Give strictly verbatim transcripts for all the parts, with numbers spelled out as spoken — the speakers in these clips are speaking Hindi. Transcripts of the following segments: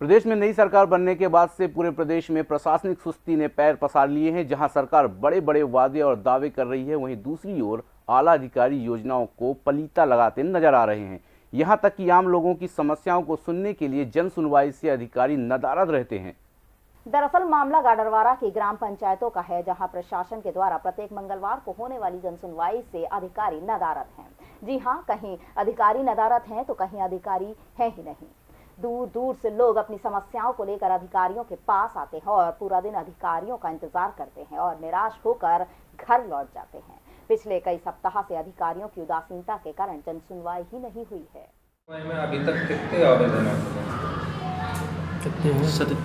प्रदेश में नई सरकार बनने के बाद से पूरे प्रदेश में प्रशासनिक सुस्ती ने पैर पसार लिए हैं। जहां सरकार बड़े बड़े वादे और दावे कर रही है, वहीं दूसरी ओर आला अधिकारी योजनाओं को पलीता लगाते नजर आ रहे हैं। यहां तक कि आम लोगों की समस्याओं को सुनने के लिए जन सुनवाई से अधिकारी नदारद रहते हैं। दरअसल मामला गाडरवारा की ग्राम पंचायतों का है, जहां प्रशासन के द्वारा प्रत्येक मंगलवार को होने वाली जनसुनवाई से अधिकारी नदारद हैं। जी हां, कहीं अधिकारी नदारद हैं तो कहीं अधिकारी हैं ही नहीं। दूर दूर से लोग अपनी समस्याओं को लेकर अधिकारियों के पास आते हैं और पूरा दिन अधिकारियों का इंतजार करते हैं और निराश होकर घर लौट जाते हैं। पिछले कई सप्ताह से अधिकारियों की उदासीनता के कारण जनसुनवाई ही नहीं हुई है। में अभी तक कितने आवेदन कितने हैं?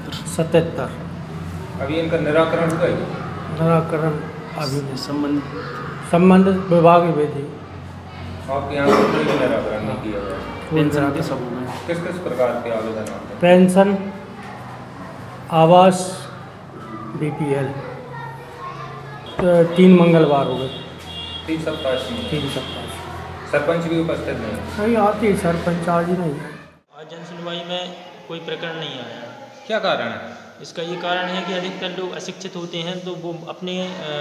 सतहत्तर। अभी इनका निराकरण हुआ है? निराकरण अभी संबंधित संबंधित विभाग में भेजी। आपके यहाँ पर कोई भी निराकरण नहीं किया गया? पेंशन के सबूत में किस किस प्रकार के आवेदन आते हैं? पेंशन, आवास, बीपीएल। तो तीन मंगलवार हो गए। तीन सप्ताह से तीन सप्ताह सरपंच भी उपस्थित नहीं? नहीं आती, सरपंच आज ही नहीं। आज जनसुनवाई में कोई प्रकरण नहीं आया। क्या कारण है इसका? ये कारण है कि अधिकतर लोग अशिक्षित होते हैं तो वो अपने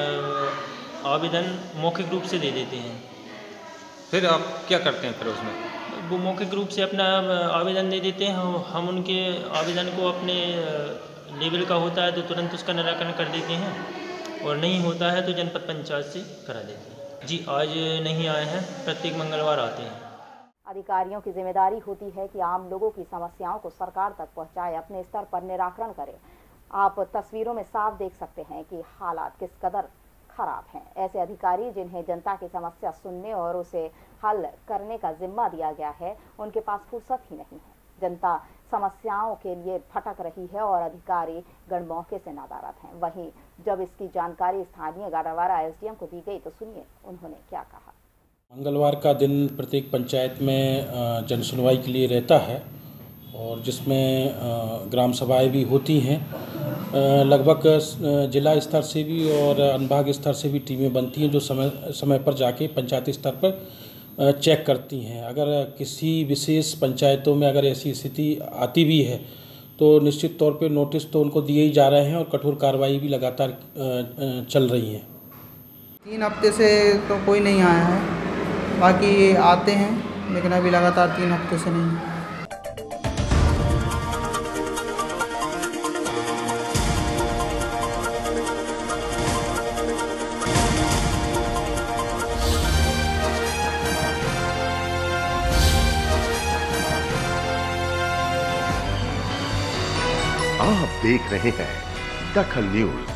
आवेदन मौखिक रूप से दे देते हैं। फिर आप क्या करते हैं फिर उसमें? वो मौखिक रूप से अपना आवेदन दे देते हैं। हम उनके आवेदन को अपने लेवल का होता है तो तुरंत उसका निराकरण कर देते हैं, और नहीं होता है तो जनपद पंचायत से करा देते हैं। जी आज नहीं आए हैं, प्रत्येक मंगलवार आते हैं। अधिकारियों की जिम्मेदारी होती है कि आम लोगों की समस्याओं को सरकार तक पहुंचाए, अपने स्तर पर निराकरण करे। आप तस्वीरों में साफ देख सकते हैं कि हालात किस कदर खराब हैं। ऐसे अधिकारी जिन्हें जनता की समस्या सुनने और उसे हल करने का जिम्मा दिया गया है, उनके पास फुर्सत ही नहीं है। जनता समस्याओं के लिए भटक रही है और अधिकारी गण मौके से नदारद हैं। वहीं जब इसकी जानकारी स्थानीय गाडरवारा एसडीएम को दी गई तो सुनिए उन्होंने क्या कहा। मंगलवार का दिन प्रत्येक पंचायत में जनसुनवाई के लिए रहता है और जिसमें ग्राम सभाएं भी होती हैं। लगभग जिला स्तर से भी और अनुभाग स्तर से भी टीमें बनती हैं जो समय समय पर जाके पंचायती स्तर पर चेक करती हैं। अगर किसी विशेष पंचायतों में अगर ऐसी स्थिति आती भी है तो निश्चित तौर पे नोटिस तो उनको दिए ही जा रहे हैं और कठोर कार्रवाई भी लगातार चल रही है। तीन हफ्ते से तो कोई नहीं आया है, बाकी आते हैं लेकिन अभी लगातार तीन हफ्ते से नहीं है। आप देख रहे हैं दखल न्यूज।